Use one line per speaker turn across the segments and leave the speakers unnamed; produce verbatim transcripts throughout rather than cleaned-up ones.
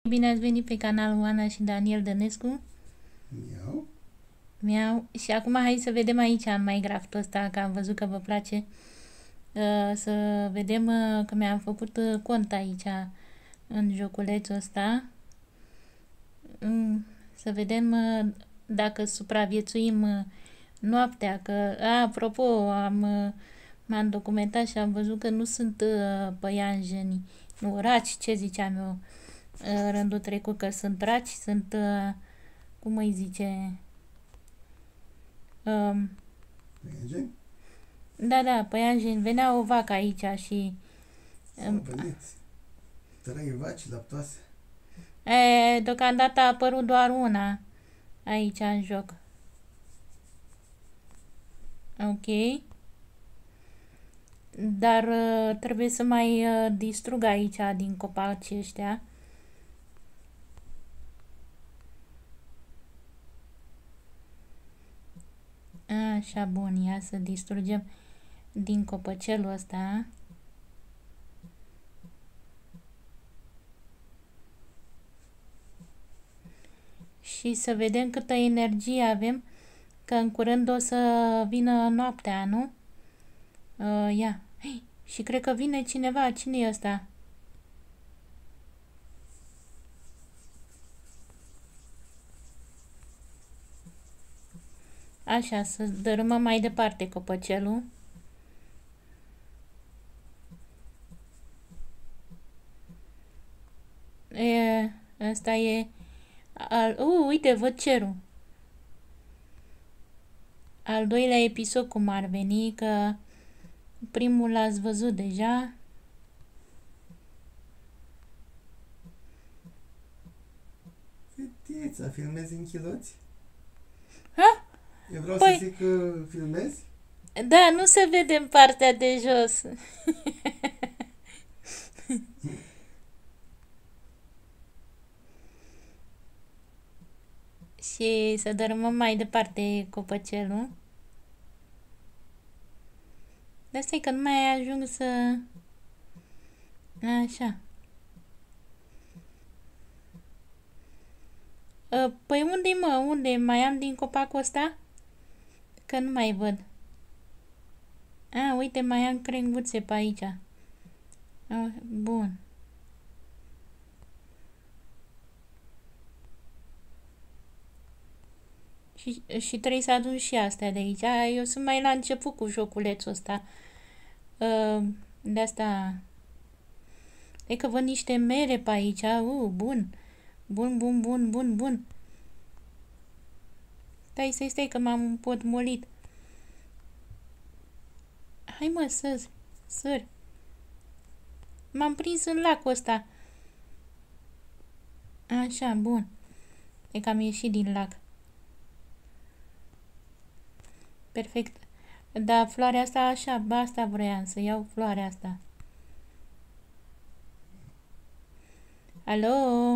Bine ați venit pe canalul Ana și Daniel Dănescu.
Miau.
Miau. Și acum hai să vedem aici în Minecraft-ul ăsta, că am văzut că vă place. Uh, să vedem uh, că mi-am făcut uh, cont aici în joculețul ăsta. Um, să vedem uh, dacă supraviețuim uh, noaptea. Că, a, apropo, am, uh, m-am documentat și am văzut că nu sunt uh, păianjeni, nu, raci, ce ziceam eu uh, rândul trecut, că sunt raci, sunt... Uh, cum îi zice? Um,
Păianjeni?
da, da, păianjeni. Venea o vacă aici și...
Um, Veniți. Trei vaci laptoase.
E, deocamdată a apărut doar una aici în joc. Ok. Dar uh, trebuie să mai uh, distrug aici din copaci ăștia. Așa, bun, ia să distrugem din copăcelul ăsta. Și să vedem câtă energie avem, că în curând o să vină noaptea, nu? Uh, ia. Hey, și cred că vine cineva. Cine e ăsta? Așa, să dărâmăm mai departe copăcelul. E, ăsta e... Al, uh, uite, văd cerul. Al doilea episod, cum ar veni, că primul l-ați văzut deja.
Fetița, filmezi în chiloți?
Ha?
Eu vreau
Păi...
să zic că filmezi?
Da, nu se vede în partea de jos. Și să dărâmăm mai departe copăcelul. Dar stai că nu mai ajung să... Așa. Păi unde-i, mă? Unde? Mai am din copacul ăsta? Că nu mai văd. A, uite, mai am crenguțe pe aici. A, bun. Și, și trebuie să adun și astea de aici. Eu sunt mai la început cu joculețul ăsta. De asta... E că văd niște mere pe aici. Uh, bun. Bun, bun, bun, bun, bun. Stai, stai, stai, că m-am împotmolit. Hai, mă, să sări. M-am prins în lacul ăsta. Așa, bun. E că am ieșit din lac. Perfect. Da, floarea asta, așa, ba, asta vroiam, să iau floarea asta. Alo?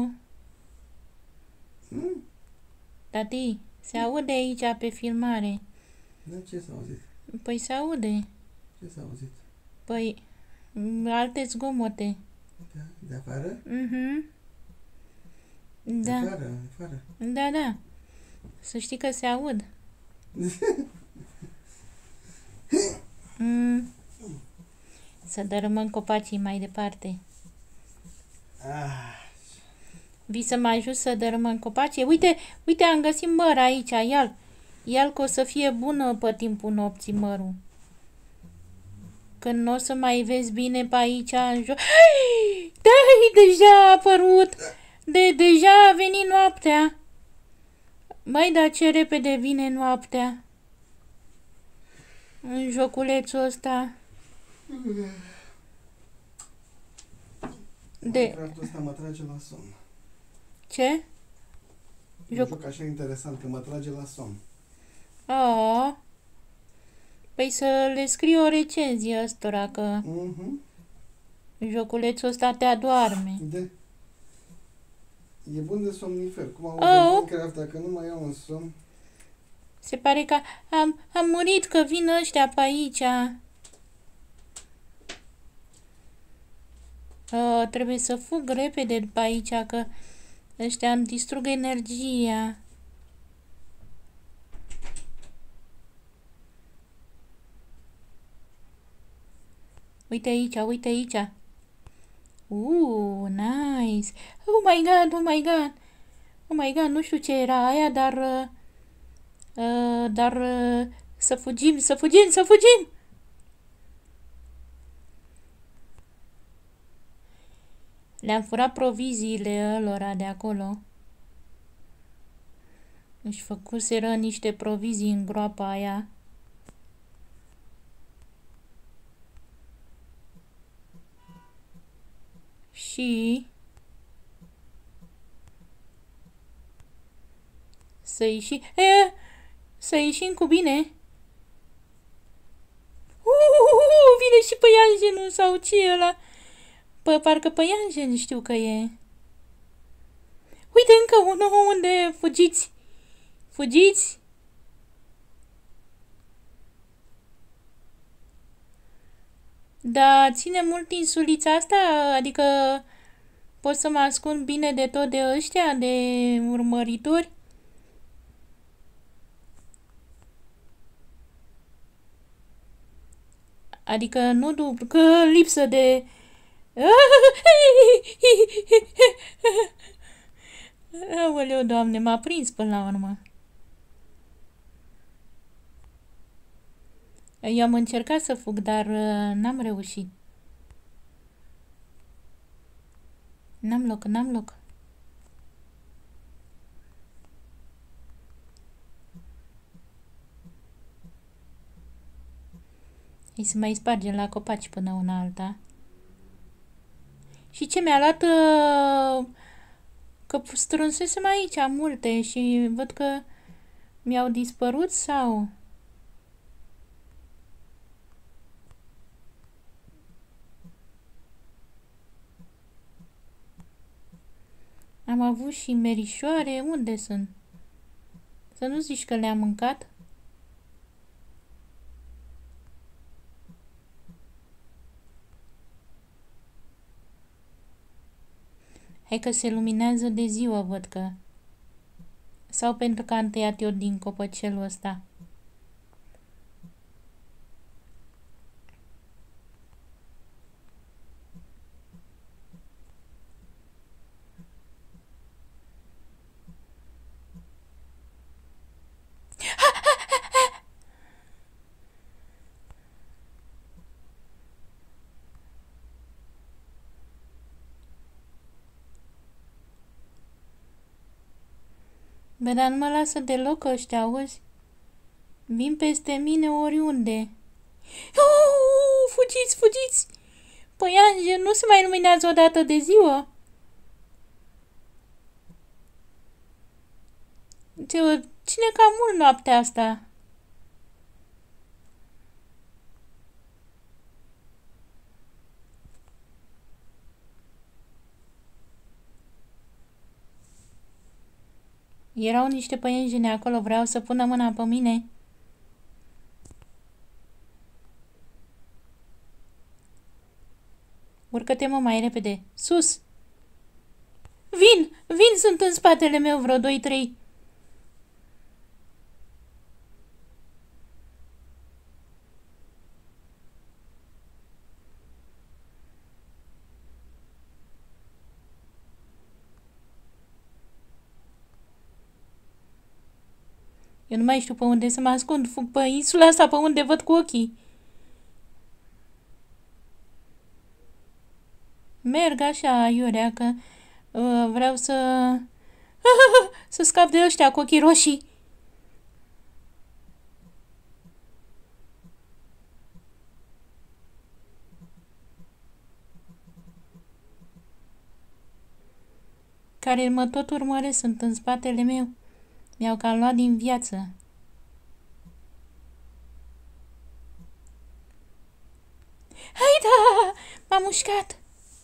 Hmm?
Tati, se aude aici pe filmare.
Da, ce s-a auzit?
Păi se aude.
Ce s-a auzit?
Păi, alte zgomote.
Da, de afară?
Mhm.
De
Da.
afară, de afară.
Da, da. Să știi că se aud. Mm. Să dărâmăm copacii mai departe.
Ah.
Vii să mă ajut să dărâmăm copacii? Uite, uite, am găsit măr aici, ia-l. Ia-l că o să fie bună pe timpul nopții mărul. Când nu o să mai vezi bine pe aici în joc. Da, deja a apărut. De, deja a venit noaptea. Mai da, ce repede vine noaptea. În joculețul ăsta. De...
Minecraft-ul ăsta mă trage la somn.
Ce?
Joc... joc așa interesant, că mă trage la somn.
Oh. Păi să le scrii o recenzie ăstora, că
Mhm.
joculețul ăsta te adoarme.
De? E bun de somnifer. Cum aud
Oh.
Minecraft, dacă nu mai iau un somn...
Se pare că am, am murit, că vin ăștia pe aici. Uh, trebuie să fug repede pe aici, că Ăștia îmi distrug energia. Uite aici, uite aici. Uh, nice. Oh my god, oh my god. Oh my god, nu știu ce era aia, dar... Uh, uh, dar... Uh, să fugim, să fugim, să fugim! Le-am furat proviziile ălora de acolo. Își făcuseră niște provizii în groapa aia. Și... Să ieșim... E, să ieșim cu bine. Uuuu, vine și păianjenul sau ce e ăla? Pă, parcă păianjen știu că e. Uite încă unul, unde fugiți? Fugiți? Da, ține mult insulița asta, adică pot să mă ascund bine de tot de ăștia, de urmăritori? Adică nu dublu, că lipsă de... Aoleu, Doamne, m-a prins până la urmă. Eu am încercat să fug, dar uh, n-am reușit. N-am loc, n-am loc. Hai să mai spargem la copaci până una alta. Și ce mi-a luat... Uh, că strânsesem aici multe și văd că mi-au dispărut sau... Am avut și merișoare. Unde sunt? Să nu zici că le-am mâncat? Hai că se luminează de ziua, văd că. Sau pentru că am tăiat eu din copăcelul ăsta. Bă, dar nu mă lasă deloc ăștia, auzi? Vin peste mine oriunde. Uuu, fugiți, fugiți! Păianjen, nu se mai luminează odată de ziua? Cine cam mult noaptea asta? Erau niște păienjene acolo, vreau să pună mâna pe mine. Urcă-te, mă, mai repede. Sus! Vin! Vin! Sunt în spatele meu vreo doi trei. Eu nu mai știu pe unde să mă ascund. Fug pe insula asta pe unde văd cu ochii. Merg așa, iurea, că uh, vreau să... să scap de ăștia cu ochii roșii. Care mă tot urmăresc, sunt în spatele meu. Mi-au cam luat din viață. Hai da! M-a mușcat!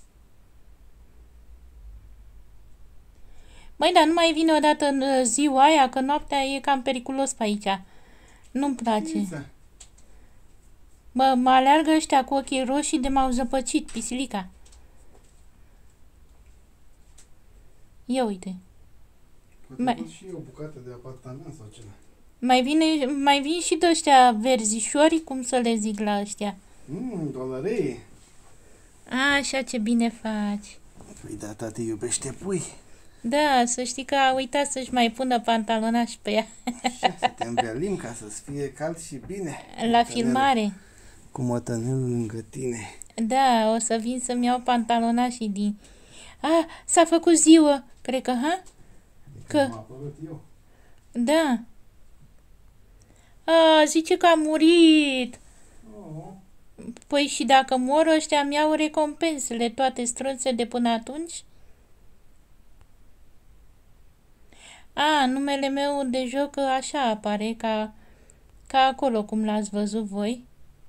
Măi, dar nu mai vine odată în ziua aia, că noaptea e cam periculos pe aici. Nu-mi place. Mă, mă aleargă ăștia cu ochii roșii de m-au zăpăcit, pisilica. Ia uite.
Poate
Mai,
văd și eu o bucată de apartament sau ceva.
mai, vine, mai vin și de ăștia verzișori, cum să le zic la ăștia.
Mmm, dolărie.
A, așa, ce bine faci.
Păi da, tati iubește pui.
Da, să știi că a uitat să-și mai pună pantalonaș pe ea.
Așa, să te învelim ca să-ți fie cald și bine.
La filmare.
Cu mătănelul lângă tine.
Da, o să vin să-mi iau pantalonașii din... A, s-a făcut ziua, cred că, ha? Că...
Am apărut eu.
Da. A, zice că a murit.
Oh.
Păi și dacă mor ăștia îmi iau recompensele toate strânse de până atunci? A, numele meu de joc așa apare, ca, ca acolo cum l-ați văzut voi.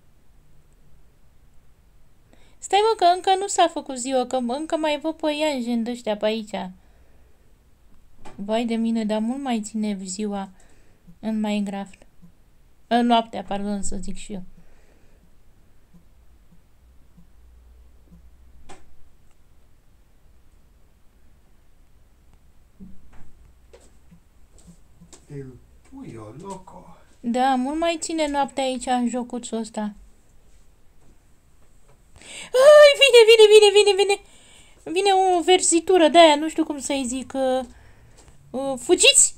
Stai mă că încă nu s-a făcut ziua, că încă mai văd păianjeni de ăștia pe aici. Vai de mine, dar mult mai ține ziua în Minecraft. În noaptea, pardon, să zic și eu.
El puio loco.
Da, mult mai ține noaptea aici în jocuțul ăsta. Ai, vine, vine, vine, vine, vine. Vine o verzitură de aia, nu știu cum să-i zic. Uh, uh, fugiți!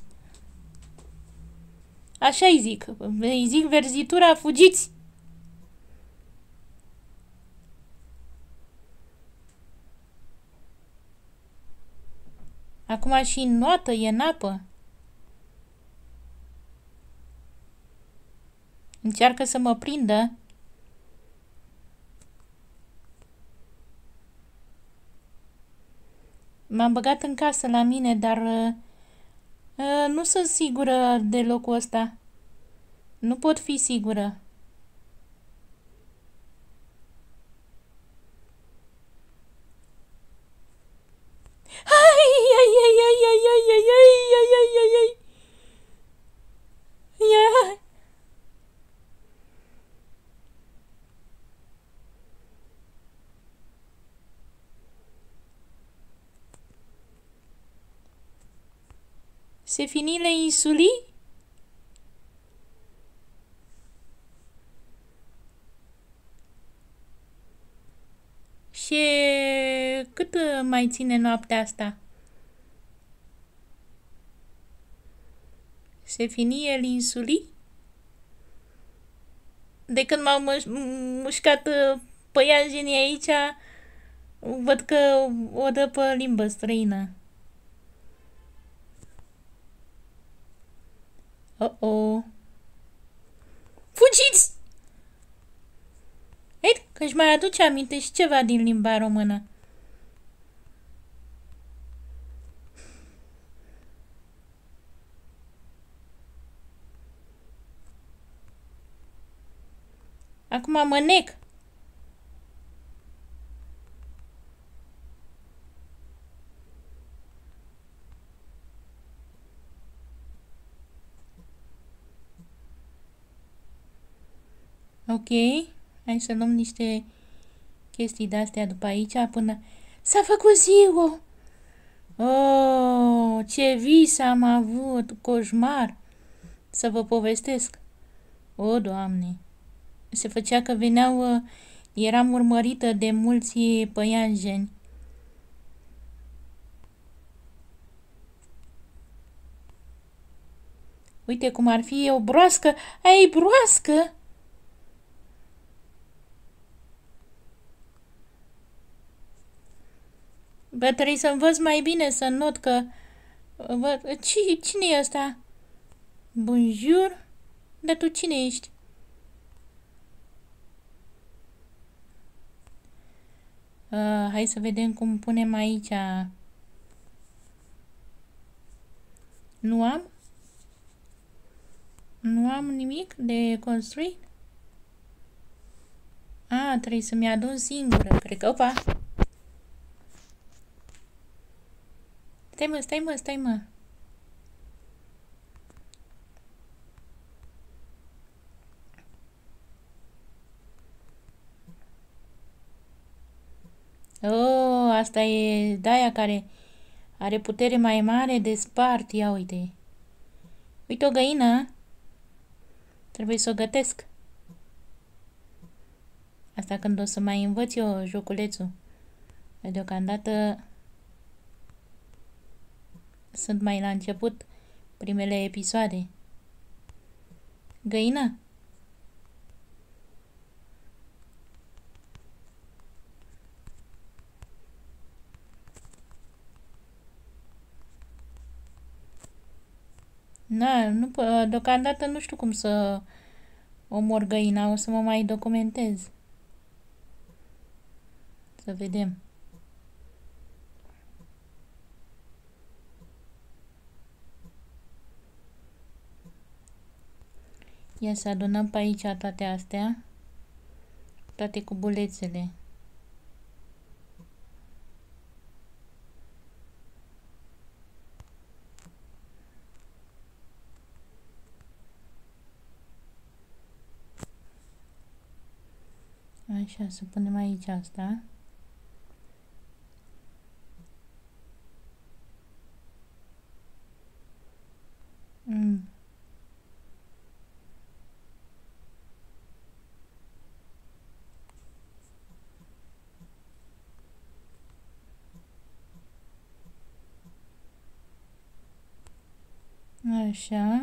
Așa îi zic. Îi zic verzitura, fugiți! Acum și în noată, e în apă. Încearcă să mă prindă. M-am băgat în casă la mine, dar uh, uh, nu sunt sigură de locul ăsta. Nu pot fi sigură. Ai, ai, ai, ai, ai, ai, ai, ai, ai, ai, ai, ai. Ia. Se finit les insulii? Și cât mai ține noaptea asta? Se finie l'insulii? De când m-au mușcat păianjenii aici, văd că o dă pe limbă străină. Oh-oh. Fugiți! Ei, că-și mai aduce aminte și ceva din limba română. Acum mă nec. Ok, hai să luăm niște chestii de-astea după aici până... S-a făcut ziua! Oh, ce vis am avut, coșmar! Să vă povestesc. O, Doamne! Se făcea că veneau, eram urmărită de mulți păianjeni. Uite cum ar fi o broască. Ai broască? Bă, trebuie să învăț mai bine, să not că... Bă, cine e ăsta? Bonjour? Dar tu cine ești? Uh, hai să vedem cum punem aici. Nu am? Nu am nimic de construit? A, trebuie să-mi adun singură, cred că. Opa! Stai mă, stai mă, stai mă. Oh, asta e de-aia care Are putere mai mare de spart. Ia uite. Uite o găină. Trebuie să o gătesc. Asta când o să mai învăț eu joculețul. Deocamdată sunt mai la început primele episoade. Găină? Na, nu, deocamdată nu știu cum să omor găina, o să mă mai documentez. Să vedem. Ia să adunăm pe aici toate astea, toate cubulețele. Așa, să punem aici asta. Mm. Așa.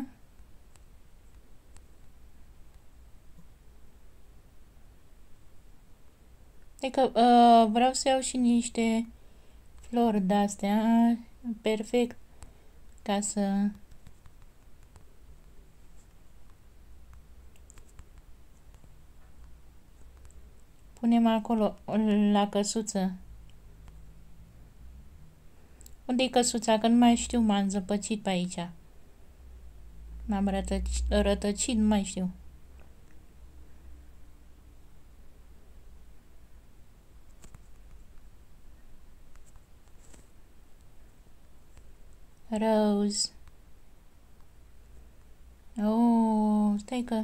Adică uh, vreau să iau și niște flori de-astea. Perfect. Ca să... punem acolo la căsuță. Unde-i căsuța? Că nu mai știu, m-am zăpăcit pe aici. M-am rătăcit, rătăcit, nu mai știu. Rose. Oh, stai că...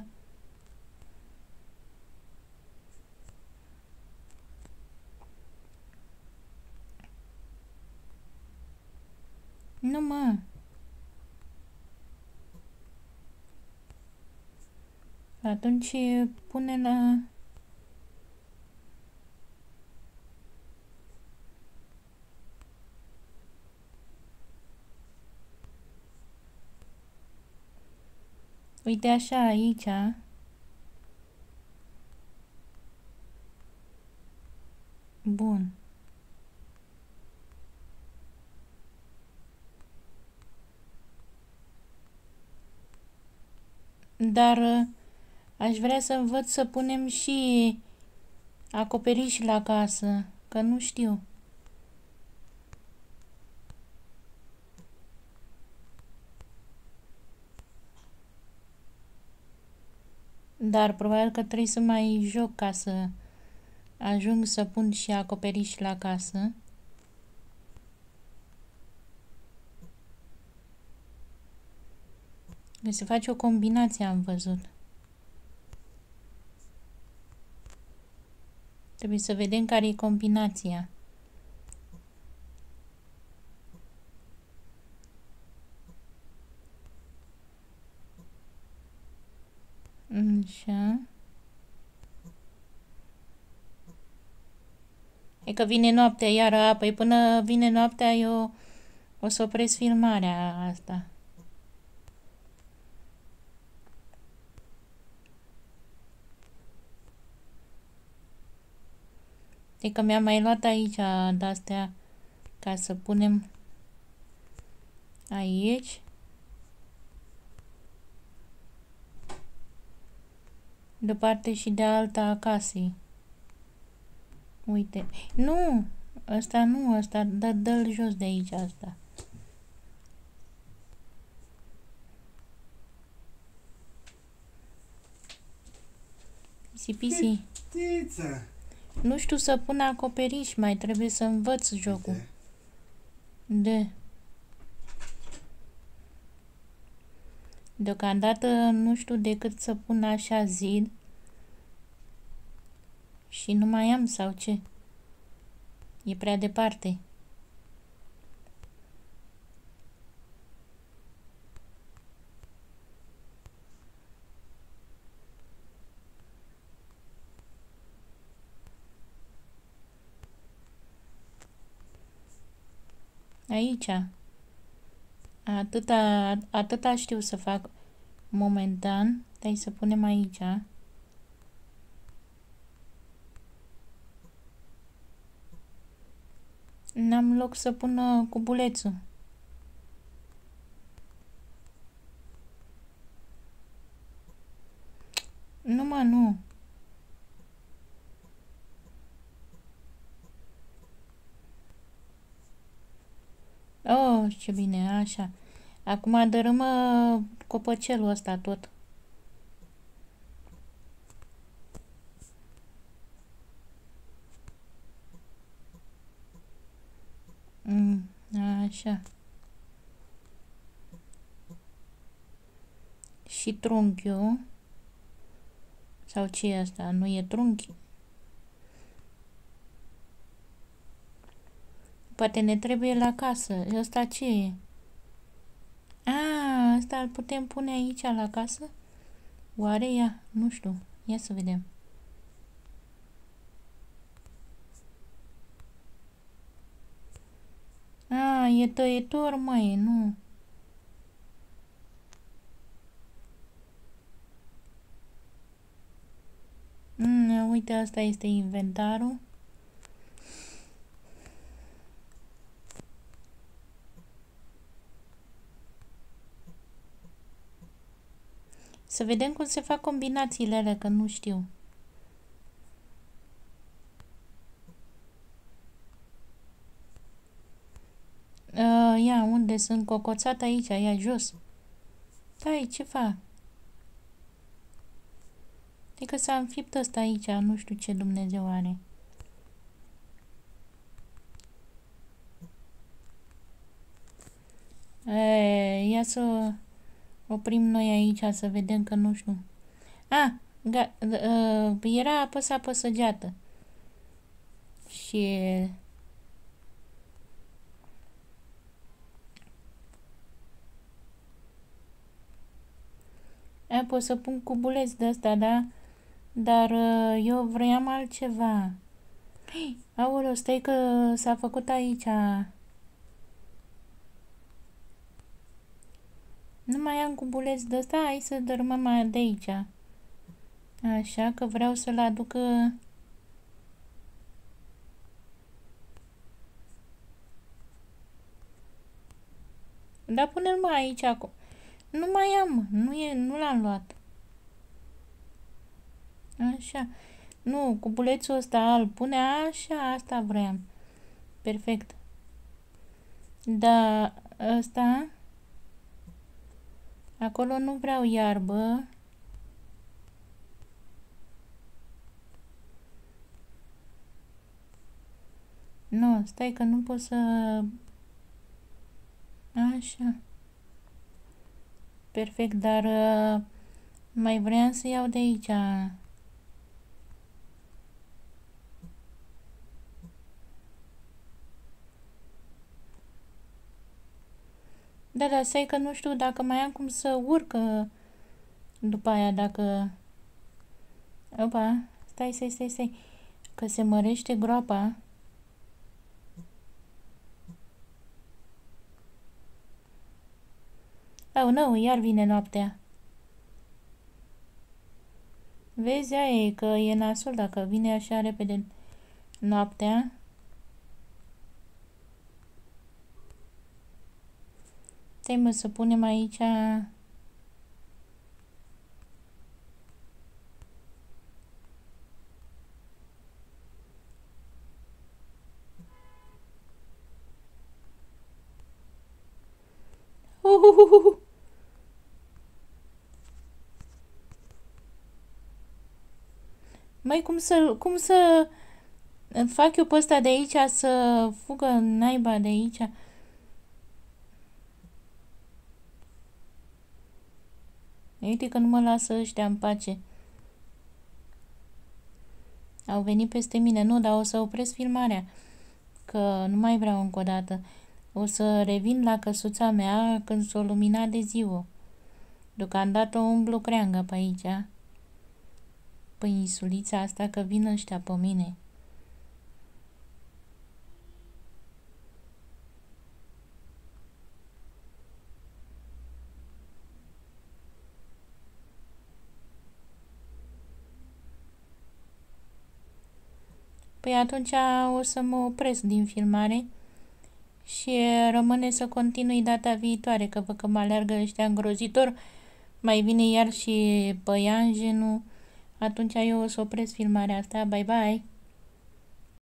Nu, mă. Atunci pune la... Uite așa, aici. Bun. Dar aș vrea să învăț să punem și acoperiș la casă, că nu știu. Dar probabil că trebuie să mai joc ca să ajung să pun și acoperiș la casă. Deci se face o combinație, am văzut. Trebuie să vedem care e combinația. Așa. E că vine noaptea iară, păi până vine noaptea eu o să opresc filmarea asta. E că mi-am mai luat aici de-astea ca să punem aici. De o parte și de alta a casei. Uite. Nu! Ăsta nu, ăsta, dă, dă-l jos de aici, asta. Pisi, pisi.
Tiță.
Nu știu să pun acoperiș, mai trebuie să învăț jocul. De. Deocamdată nu știu decât să pun așa zid. Și nu mai am sau ce? E prea departe. Aici. Atâta, atâta știu să fac momentan. Hai să punem aici. N-am loc să pun cubulețul. Nu, mă, nu. Oh, ce bine, așa. Acum dărâmă copăcelul ăsta tot. Mm, așa. Și trunchiul. Sau ce e asta? Nu e trunchi? Poate ne trebuie la casă. Ăsta ce e? A, ăsta îl putem pune aici la casă? Oare ea? Nu știu. Ia să vedem. A, e tăietor, măi, nu. Mm, uite, asta este inventarul. Să vedem cum se fac combinațiile alea, că nu știu. Uh, ia, unde sunt cocoțat aici? Ia, jos. Stai, ce fac? Adică s-a înfipt ăsta aici, nu știu ce Dumnezeu are. E, ia să oprim noi aici, să vedem că nu știu. A, ga, uh, era apăsat pe săgeată. Și... A, pot să pun cubuleț de ăsta, da? Dar uh, eu vreau altceva. Hei, aoleu, stai că s-a făcut aici. Nu mai am cubuleț de ăsta, hai să dărâmăm de aici. Așa că vreau să-l aduc... Da, pune-l mai aici acum. Nu mai am, nu, e, nu l-am luat. Așa. Nu, cubulețul ăsta îl pune așa, asta vreau. Perfect. Da, ăsta... Acolo nu vreau iarbă. Nu, stai că nu pot să... Așa. Perfect, dar uh, mai vreau să iau de aici. Da, da, stai că nu știu dacă mai am cum să urc după aia, dacă... Opa, stai, stai, stai, stai, că se mărește groapa. Oh, nu, iar vine noaptea. Vezi, aia e că e nasul dacă vine așa repede noaptea. Stai, mă, să punem aici... Uhuhuhu. Mai cum să, cum să fac eu pe ăsta de aici să fugă naiba de aici? Uite că nu mă lasă ăștia în pace. Au venit peste mine. Nu, dar o să opresc filmarea. Că nu mai vreau încă o dată. O să revin la căsuța mea când s-o lumina de ziua. Deocamdată umblu creangă pe aici. Pe insulița asta că vin ăștia pe mine. Păi atunci o să mă opresc din filmare și rămâne să continui data viitoare, că văd că mă alergă ăștia îngrozitor, mai vine iar și păianjenul, atunci eu o să opresc filmarea asta, bye bye!